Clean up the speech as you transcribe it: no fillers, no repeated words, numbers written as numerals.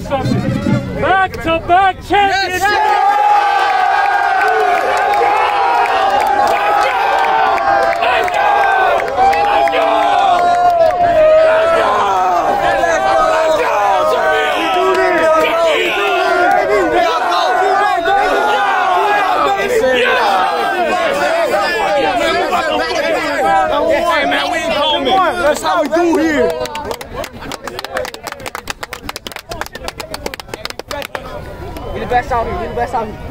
something. Back-to-back championships! Yes. Hey man, we ain't coming. That's how we do here. We the best out here. We the best out here.